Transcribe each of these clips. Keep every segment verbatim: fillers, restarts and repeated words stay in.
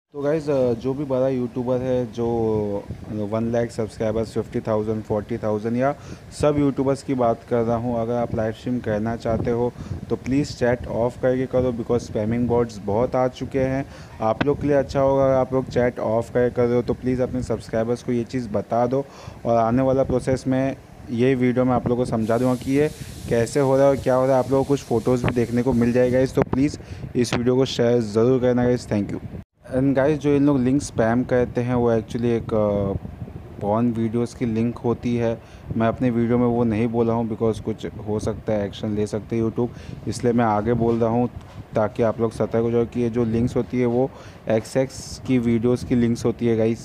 तो गाइज़ जो भी बड़ा यूट्यूबर है जो one lakh subscribers fifty thousand forty thousand या सब यूट्यूबर्स की बात कर रहा हूँ। अगर आप लाइव स्ट्रीम करना चाहते हो तो प्लीज़ चैट ऑफ करके करो, बिकॉज स्पैमिंग बॉट्स बहुत आ चुके हैं। आप लोग के लिए अच्छा होगा अगर आप लोग चैट ऑफ करके कर रहे हो तो प्लीज़ अपने सब्सक्राइबर्स को ये चीज़ बता दो। और आने वाला प्रोसेस में ये वीडियो में आप लोगों को समझा दूंगा कि ये कैसे हो रहा है और क्या हो रहा है। आप लोगों को कुछ फ़ोटोज़ भी देखने को मिल जाएगा इस, तो प्लीज़ इस वीडियो को शेयर ज़रूर करना guys. Thank you. And guys जो इन लोग लिंक स्पैम करते हैं वो एक्चुअली एक पॉर्न वीडियोस की लिंक होती है। मैं अपने वीडियो में वो नहीं बोला हूँ बिकॉज कुछ हो सकता है, एक्शन ले सकते हैं यूट्यूब, इसलिए मैं आगे बोल रहा हूँ ताकि आप लोग सतर्क हो जाओ कि ये जो लिंक्स होती है वो एक्स एक्स की वीडियोस की लिंक्स होती है गाइस।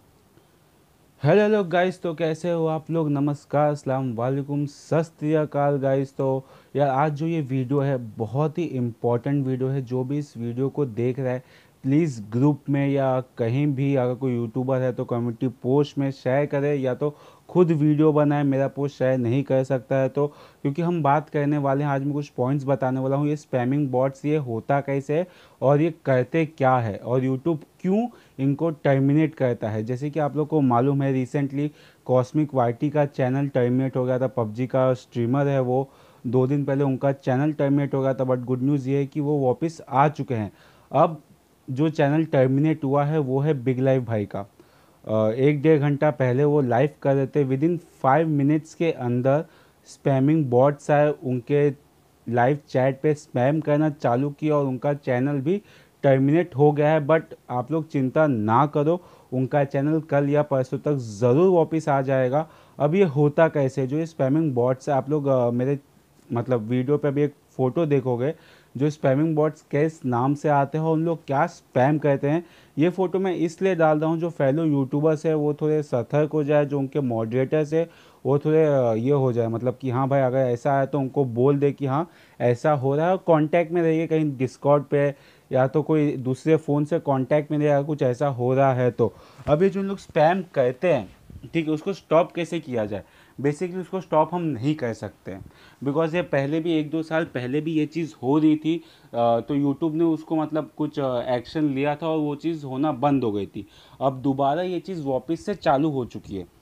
हेलो हेलो गाइस, तो कैसे हो आप लोग? नमस्कार, अस्सलाम वालेकुम, सत श्री अकाल गाइस। तो यार आज जो ये वीडियो है बहुत ही इम्पोर्टेंट वीडियो है। जो भी इस वीडियो को देख रहा है प्लीज़ ग्रुप में या कहीं भी अगर कोई यूट्यूबर है तो कम्युनिटी पोस्ट में शेयर करे, या तो खुद वीडियो बनाए। मेरा पोस्ट शेयर नहीं कर सकता है तो, क्योंकि हम बात करने वाले हैं आज, मैं कुछ पॉइंट्स बताने वाला हूँ। ये स्पैमिंग बॉट्स ये होता कैसे है और ये करते क्या है और यूट्यूब क्यों इनको टर्मिनेट करता है। जैसे कि आप लोग को मालूम है रिसेंटली कॉस्मिक वाईटी का चैनल टर्मिनेट हो गया था। पबजी का स्ट्रीमर है वो, दो दिन पहले उनका चैनल टर्मिनेट हो गया था। बट गुड न्यूज़ ये है कि वो वापस आ चुके हैं। अब जो चैनल टर्मिनेट हुआ है वो है बिग लाइव भाई का। अ, एक डेढ़ घंटा पहले वो लाइव कर रहे थे, विद इन फाइव मिनट्स के अंदर स्पैमिंग बॉट्स आए, उनके लाइव चैट पे स्पैम करना चालू किया और उनका चैनल भी टर्मिनेट हो गया है। बट आप लोग चिंता ना करो, उनका चैनल कल या परसों तक ज़रूर वापस आ जाएगा। अब ये होता कैसे, जो ये स्पैमिंग बॉट्स है, आप लोग अ, मेरे मतलब वीडियो पे अभी एक फ़ोटो देखोगे जो स्पैमिंग बॉट्स किस नाम से आते हैं और उन लोग क्या स्पैम करते हैं। ये फ़ोटो मैं इसलिए डाल रहा हूँ जो फेलो यूट्यूबर्स है वो थोड़े सतर्क हो जाए, जो उनके मॉडरेटर्स है वो थोड़े अ, ये हो जाए, मतलब कि हाँ भाई अगर ऐसा है तो उनको बोल दे कि हाँ ऐसा हो रहा है। और कांटेक्ट में रहिए कहीं डिस्कॉर्ड पे, या तो कोई दूसरे फ़ोन से कांटेक्ट में रहिए अगर कुछ ऐसा हो रहा है तो। अभी जो लोग स्पैम करते हैं, ठीक है, उसको स्टॉप कैसे किया जाए? बेसिकली उसको स्टॉप हम नहीं कर सकते हैं, बिकॉज ये पहले भी एक दो साल पहले भी ये चीज़ हो रही थी। अ, तो यूट्यूब ने उसको मतलब कुछ एक्शन लिया था और वो चीज़ होना बंद हो गई थी। अब दोबारा ये चीज़ वापस से चालू हो चुकी है।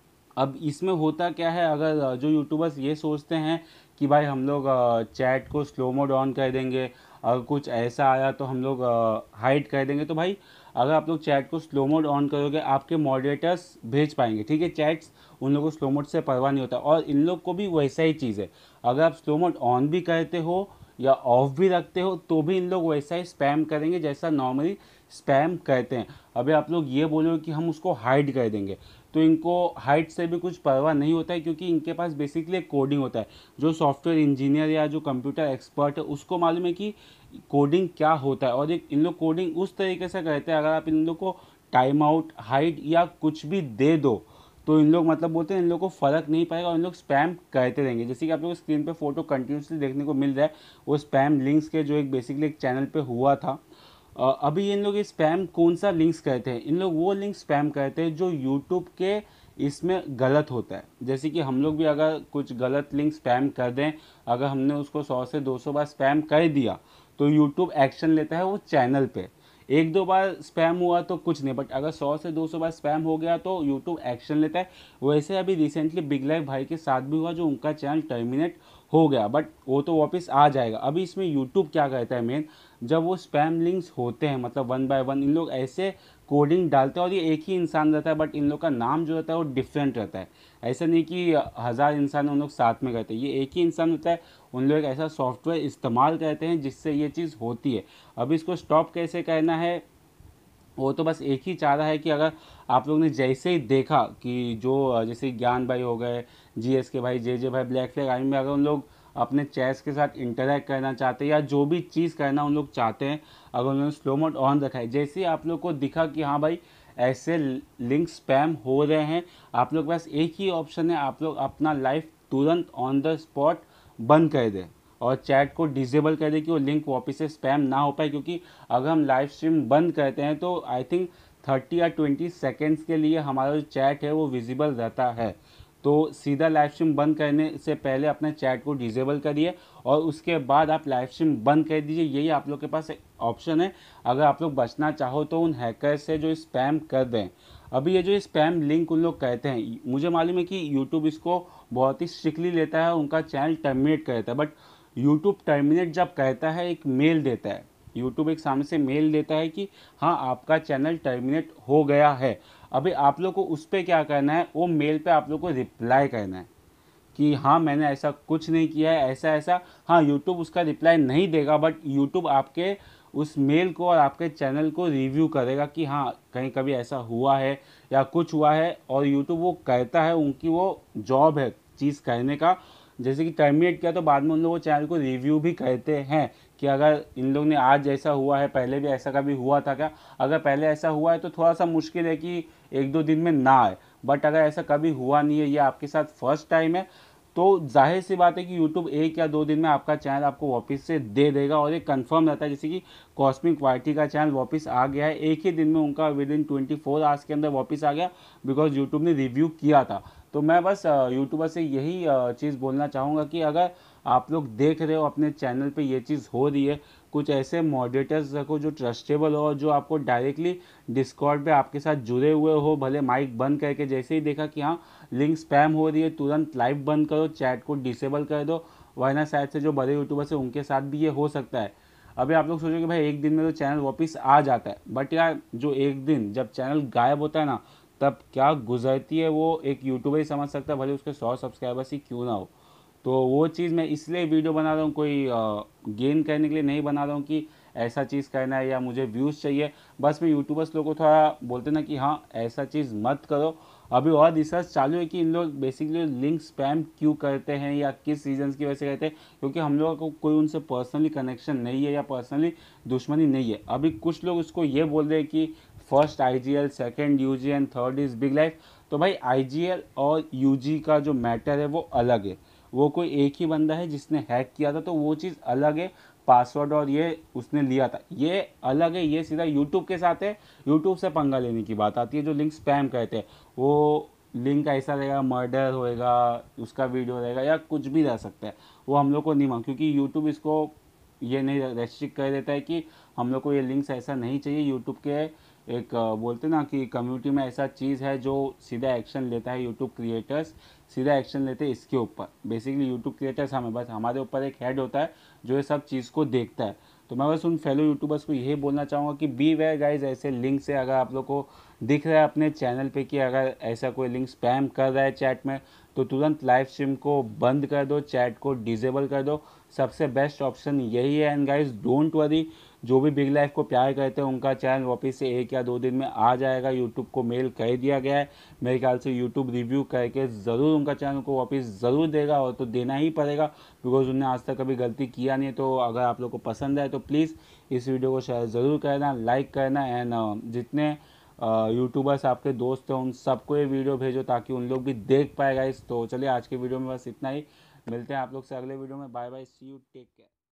अब इसमें होता क्या है, अगर अ, जो यूट्यूबर्स ये सोचते हैं कि भाई हम लोग चैट को स्लो मोड ऑन कर देंगे, अगर कुछ ऐसा आया तो हम लोग हाइड कर देंगे, तो भाई अगर आप लोग चैट को स्लो मोड ऑन करोगे आपके मॉडरेटर्स भेज पाएंगे, ठीक है। चैट्स उन लोगों को स्लो मोड से परवाह नहीं होता, और इन लोग को भी वैसा ही चीज़ है। अगर आप स्लो मोड ऑन भी करते हो या ऑफ भी रखते हो तो भी इन लोग वैसा ही स्पैम करेंगे जैसा नॉर्मली स्पैम करते हैं। अभी आप लोग ये बोलोगे कि हम उसको हाइड कर देंगे, तो इनको हाइट से भी कुछ परवाह नहीं होता है, क्योंकि इनके पास बेसिकली एक कोडिंग होता है। जो सॉफ्टवेयर इंजीनियर या जो कंप्यूटर एक्सपर्ट है उसको मालूम है कि कोडिंग क्या होता है, और एक इन लोग कोडिंग उस तरीके से करते हैं अगर आप इन लोग को टाइम आउट, हाइड या कुछ भी दे दो तो इन लोग मतलब बोलते हैं इन लोग को फ़र्क नहीं पाएगा और इन लोग स्पैम करते रहेंगे। जैसे कि आप लोग स्क्रीन पे फोटो कंटिन्यूसली देखने को मिल रहा है, वो स्पैम लिंक्स के जो एक बेसिकली एक चैनल पे हुआ था। अ, अभी इन लोग ये स्पैम कौन सा लिंक्स कहते हैं? इन लोग वो लिंक स्पैम कहते हैं जो यूट्यूब के इसमें गलत होता है। जैसे कि हम लोग भी अगर कुछ गलत लिंक स्पैम कर दें, अगर हमने उसको सौ से दो सौ बार स्पैम कर दिया तो यूट्यूब एक्शन लेता है वो चैनल पे। एक दो बार स्पैम हुआ तो कुछ नहीं, बट अगर सौ से दो सौ बार स्पैम हो गया तो यूट्यूब एक्शन लेता है। वैसे अभी रिसेंटली बिग लाइव भाई के साथ भी हुआ, जो उनका चैनल टर्मिनेट हो गया, बट वो तो वापस आ जाएगा। अभी इसमें यूट्यूब क्या कहता है मेन, जब वो स्पैम लिंक्स होते हैं मतलब वन बाय वन इन लोग ऐसे कोडिंग डालते हैं, और ये एक ही इंसान रहता है बट इन लोग का नाम जो रहता है वो डिफरेंट रहता है। ऐसा नहीं कि हज़ार इंसान उन लोग साथ में करते हैं, ये एक ही इंसान होता है। उन लोग एक ऐसा सॉफ्टवेयर इस्तेमाल करते हैं जिससे ये चीज़ होती है। अब इसको स्टॉप कैसे करना है, वो तो बस एक ही चाह रहा है कि अगर आप लोग ने जैसे ही देखा कि जो अ, जैसे ज्ञान भाई हो गए, जी एस के भाई, जे जे भाई, ब्लैक फ्लैग आर्मी में अगर उन लोग अपने चेस के साथ इंटरेक्ट करना चाहते हैं या जो भी चीज़ करना उन लोग चाहते हैं, अगर उन्होंने स्लो मोड ऑन रखा है, जैसे ही आप लोग को दिखा कि हाँ भाई ऐसे लिंक स्पैम हो रहे हैं, आप लोग के पास एक ही ऑप्शन है, आप लोग अपना लाइफ तुरंत ऑन द स्पॉट बंद कर दें और चैट को डिसेबल कर दें कि वो लिंक वापस से स्पैम ना हो पाए। क्योंकि अगर हम लाइव स्ट्रीम बंद करते हैं तो आई थिंक थर्टी या ट्वेंटी सेकेंड्स के लिए हमारा जो चैट है वो विजिबल रहता है। तो सीधा लाइव स्ट्रीम बंद करने से पहले अपने चैट को डिसेबल करिए और उसके बाद आप लाइव स्ट्रीम बंद कर दीजिए। यही आप लोग के पास एक ऑप्शन है अगर आप लोग बचना चाहो तो उन हैकर से जो स्पैम कर दें। अभी ये जो स्पैम लिंक उन लोग कहते हैं, मुझे मालूम है कि यूट्यूब इसको बहुत ही स्ट्रिक्टली लेता है, उनका चैनल टर्मिनेट करता है, बट यूट्यूब टर्मिनेट जब कहता है एक मेल देता है, यूट्यूब एक सामने से मेल देता है कि हाँ आपका चैनल टर्मिनेट हो गया है। अभी आप लोग को उस पर क्या करना है, वो मेल पे आप लोग को रिप्लाई करना है कि हाँ मैंने ऐसा कुछ नहीं किया है, ऐसा ऐसा। हाँ यूट्यूब उसका रिप्लाई नहीं देगा, बट यूट्यूब आपके उस मेल को और आपके चैनल को रिव्यू करेगा कि हाँ कहीं कभी ऐसा हुआ है या कुछ हुआ है, और यूट्यूब वो कहता है, उनकी वो जॉब है चीज़ कहने का। जैसे कि टर्मिनेट किया तो बाद में उन लोग वो चैनल को रिव्यू भी कहते हैं कि अगर इन लोग ने आज ऐसा हुआ है, पहले भी ऐसा कभी हुआ था क्या। अगर पहले ऐसा हुआ है तो थोड़ा सा मुश्किल है कि एक दो दिन में ना आए, बट अगर ऐसा कभी हुआ नहीं है, ये आपके साथ फर्स्ट टाइम है, तो जाहिर सी बात है कि यूट्यूब एक या दो दिन में आपका चैनल आपको वापस से दे देगा। और ये कंफर्म रहता है, जैसे कि कॉस्मिक वाइटी का चैनल वापस आ गया है, एक ही दिन में उनका within twenty four hours के अंदर वापस आ गया, बिकॉज यूट्यूब ने रिव्यू किया था। तो मैं बस यूट्यूबर से यही चीज़ बोलना चाहूँगा कि अगर आप लोग देख रहे हो अपने चैनल पे ये चीज़ हो रही है, कुछ ऐसे मॉडरेटर्स रखो जो ट्रस्टेबल हो, जो आपको डायरेक्टली डिस्कॉर्ड पे आपके साथ जुड़े हुए हो, भले माइक बंद करके, जैसे ही देखा कि हाँ लिंक स्पैम हो रही है तुरंत लाइव बंद करो, चैट को डिसेबल कर दो, वरना शायद से जो बड़े यूट्यूबर्स है उनके साथ भी ये हो सकता है। अभी आप लोग सोचोगे भाई एक दिन में तो चैनल वापस आ जाता है, बट यार जो एक दिन जब चैनल गायब होता है ना, तब क्या गुजरती है वो एक यूट्यूबर ही समझ सकता है, भले उसके सौ सब्सक्राइबर्स ही क्यों ना हो। तो वो चीज़ मैं इसलिए वीडियो बना रहा हूँ, कोई गेन करने के लिए नहीं बना रहा हूँ कि ऐसा चीज़ करना है या मुझे व्यूज़ चाहिए। बस मैं यूट्यूबर्स लोगों को थोड़ा बोलते ना कि हाँ ऐसा चीज़ मत करो। अभी और रिसर्च चालू है कि इन लोग बेसिकली लिंक स्पैम क्यों करते हैं या किस रीजंस की वजह से करते हैं, क्योंकि हम लोगों को कोई उनसे पर्सनली कनेक्शन नहीं है या पर्सनली दुश्मनी नहीं है। अभी कुछ लोग उसको ये बोल रहे हैं कि first I G L, second U G and third is big life. तो भाई आई जी एल और यू जी का जो मैटर है वो अलग है, वो कोई एक ही बंदा है जिसने हैक किया था, तो वो चीज़ अलग है। पासवर्ड और ये उसने लिया था, ये अलग है, ये सीधा यूट्यूब के साथ है। यूट्यूब से पंगा लेने की बात आती है। जो लिंक स्पैम कहते हैं, वो लिंक ऐसा रहेगा, मर्डर होएगा, उसका वीडियो रहेगा या कुछ भी रह सकता है, वो हम लोग को नहीं मांग, क्योंकि यूट्यूब इसको ये नहीं रेस्ट्रिक्ट कर देता है कि हम लोग को ये लिंक्स ऐसा नहीं चाहिए। यूट्यूब के एक अ, बोलते ना कि कम्युनिटी में ऐसा चीज़ है जो सीधा एक्शन लेता है, यूट्यूब क्रिएटर्स सीधा एक्शन लेते हैं इसके ऊपर। बेसिकली यूट्यूब क्रिएटर्स हमें, बस हमारे ऊपर एक हेड होता है जो ये सब चीज़ को देखता है। तो मैं बस उन फेलो यूट्यूबर्स को यही बोलना चाहूँगा कि बी वेयर गाइज, ऐसे लिंक से अगर आप लोग को दिख रहा है अपने चैनल पे कि अगर ऐसा कोई लिंक स्पैम कर रहा है चैट में, तो तुरंत लाइव स्ट्रीम को बंद कर दो, चैट को डिसेबल कर दो। सबसे बेस्ट ऑप्शन यही है। एंड गाइज डोंट वरी, जो भी बिग लाइफ को प्यार करते हैं उनका चैनल वापस से एक या दो दिन में आ जाएगा। यूट्यूब को मेल कर दिया गया है, मेरे ख्याल से यूट्यूब रिव्यू करके ज़रूर उनका चैनल को वापस ज़रूर देगा, और तो देना ही पड़ेगा बिकॉज उन्होंने आज तक कभी गलती किया नहीं है। तो अगर आप लोग को पसंद आए तो प्लीज़ इस वीडियो को शेयर ज़रूर करना, लाइक करना, एंड जितने यूट्यूबर्स आपके दोस्त हैं उन सबको ये वीडियो भेजो ताकि उन लोग भी देख पाएगा इस। तो चलिए आज के वीडियो में बस इतना ही, मिलते हैं आप लोग से अगले वीडियो में। Bye bye, see you, take care.